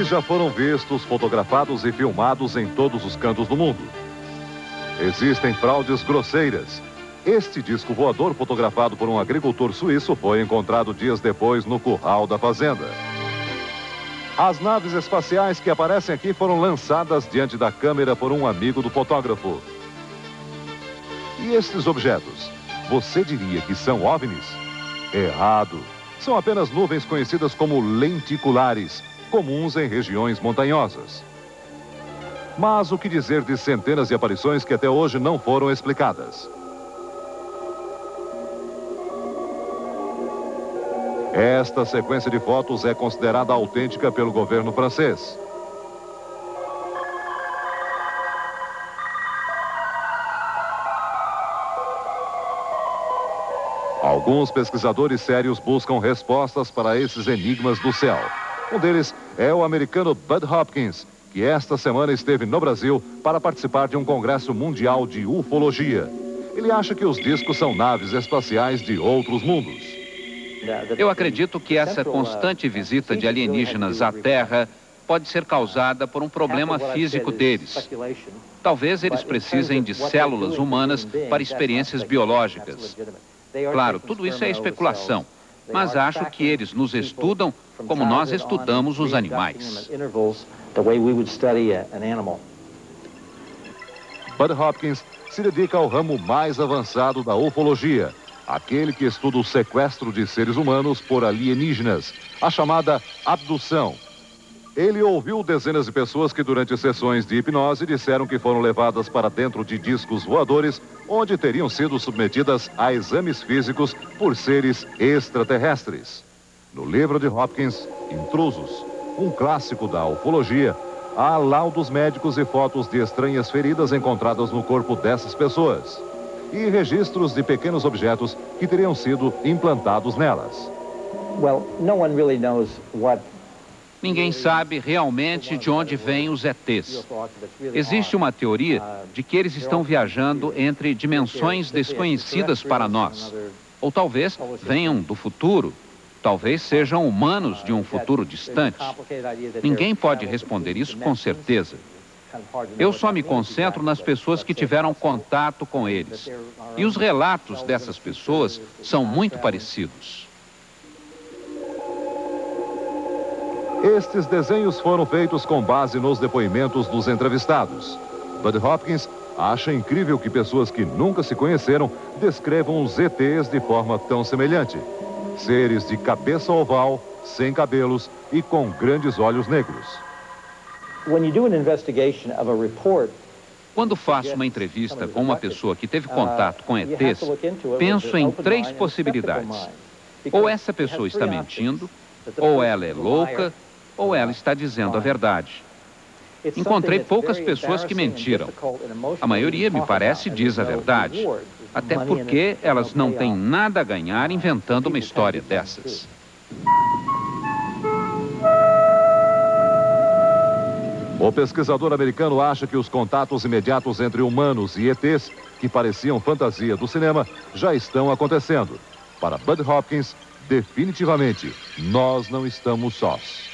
já foram vistos, fotografados e filmados em todos os cantos do mundo. Existem fraudes grosseiras. Este disco voador, fotografado por um agricultor suíço, foi encontrado dias depois no curral da fazenda. As naves espaciais que aparecem aqui foram lançadas diante da câmera por um amigo do fotógrafo. E estes objetos, você diria que são OVNIs? Errado. São apenas nuvens conhecidas como lenticulares, comuns em regiões montanhosas. Mas o que dizer de centenas de aparições que até hoje não foram explicadas? Esta sequência de fotos é considerada autêntica pelo governo francês. Alguns pesquisadores sérios buscam respostas para esses enigmas do céu. Um deles é o americano Bud Hopkins, que esta semana esteve no Brasil para participar de um congresso mundial de ufologia. Ele acha que os discos são naves espaciais de outros mundos. Eu acredito que essa constante visita de alienígenas à Terra pode ser causada por um problema físico deles. Talvez eles precisem de células humanas para experiências biológicas. Claro, tudo isso é especulação, mas acho que eles nos estudam como nós estudamos os animais. Bud Hopkins se dedica ao ramo mais avançado da ufologia, aquele que estuda o sequestro de seres humanos por alienígenas, a chamada abdução. Ele ouviu dezenas de pessoas que durante sessões de hipnose disseram que foram levadas para dentro de discos voadores, onde teriam sido submetidas a exames físicos por seres extraterrestres. No livro de Hopkins, Intrusos, um clássico da ufologia, há laudos médicos e fotos de estranhas feridas encontradas no corpo dessas pessoas e registros de pequenos objetos que teriam sido implantados nelas. Ninguém sabe realmente de onde vêm os ETs. Existe uma teoria de que eles estão viajando entre dimensões desconhecidas para nós. Ou talvez venham do futuro. Talvez sejam humanos de um futuro distante. Ninguém pode responder isso com certeza. Eu só me concentro nas pessoas que tiveram contato com eles. E os relatos dessas pessoas são muito parecidos. Estes desenhos foram feitos com base nos depoimentos dos entrevistados. Bud Hopkins acha incrível que pessoas que nunca se conheceram descrevam os ETs de forma tão semelhante. Seres de cabeça oval, sem cabelos e com grandes olhos negros. Quando faço uma entrevista com uma pessoa que teve contato com ETs, penso em três possibilidades. Ou essa pessoa está mentindo, ou ela é louca, ou ela está dizendo a verdade. Encontrei poucas pessoas que mentiram. A maioria, me parece, diz a verdade. Até porque elas não têm nada a ganhar inventando uma história dessas. O pesquisador americano acha que os contatos imediatos entre humanos e ETs, que pareciam fantasia do cinema, já estão acontecendo. Para Bud Hopkins, definitivamente, nós não estamos sós.